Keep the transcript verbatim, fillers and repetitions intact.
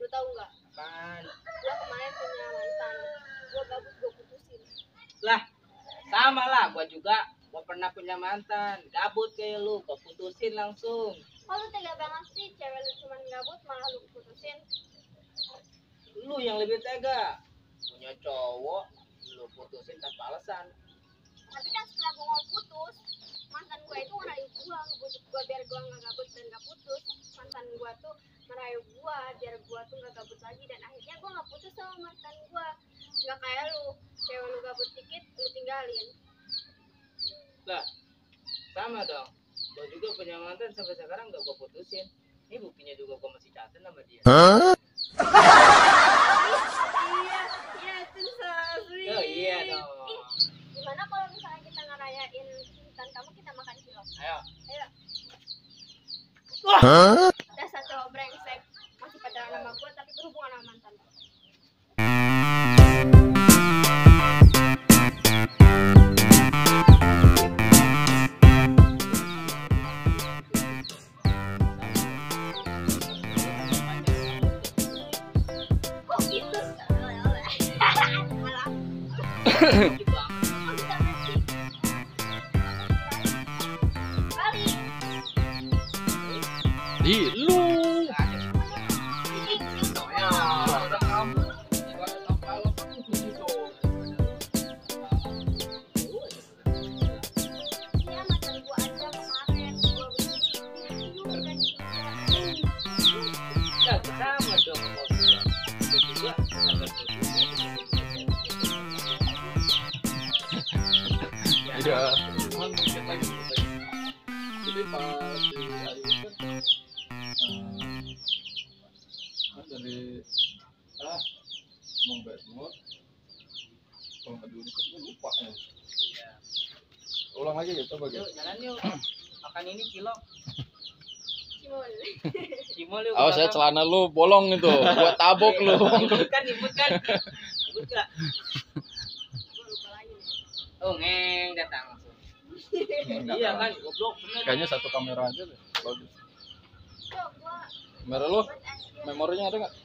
Lu tahu nggak? Apaan? Gua kemarin punya mantan. Gua gabut, gua putusin. Lah, sama lah. Gua juga. Gua pernah punya mantan. Gabut kayak lu. Gua putusin langsung. Oh, lu tega banget sih. Cewek lu cuma gabut malah lu putusin. Lu yang lebih tega. Punya cowok, lu putusin tanpa alasan. Tapi kan setelah gua mau putus, mantan gua itu ngerayu gua, ngebujuk gua biar gua nggak gabut dan nggak putus. Mantan gua tuh merayu gua biar gua tuh nggak gabut lagi, dan akhirnya gua nggak putus sama mantan gua. Nggak kayak lu, cewek lu gabut dikit lu tinggalin. Lah, sama dong. Gua juga punya mantan sampai sekarang gak gua putusin. Ini buktinya juga gua masih chatin sama dia. Hah? Iya, iya itu sorry. Oh iya dong. Ih, gimana kalau misalnya kita ngerayain mantan kamu, kita makan cilok? Ayo. Ayo. Hah? Dasar cowok brengsek, masih pacaran sama gua tapi berhubungan sama mantan. Kok gitu? Oleh-oleh. Alah. Oh, kita masih. Kali. Di lu. Iya, mantan gua aja kemarin gua begini. Tidur kan gitu. Ya, sama dong sama gua. Gua juga sampai putus. Iya. Cuman dikit lagi dikit lagi. Jadi pas di hari itu kan eh, kan dari ah mau bad mood. Kalau nggak dulu kan gue lupa ya. Iya. Ulang lagi gitu coba Yuk, gitu. jalan yuk. Makan ini cilok. Cimol. Cimol yuk. Awas ya celana lu bolong itu. Gua tabok lu. Ibut kan, ibut kan. Ibut gak? Gua lupa lagi nih. Oh, ngeng datang langsung. Iya kan, goblok bener. Kayaknya satu kamera aja deh. Bagus. Tuh, gua Kamera lu buat anjir. memorinya ada nggak?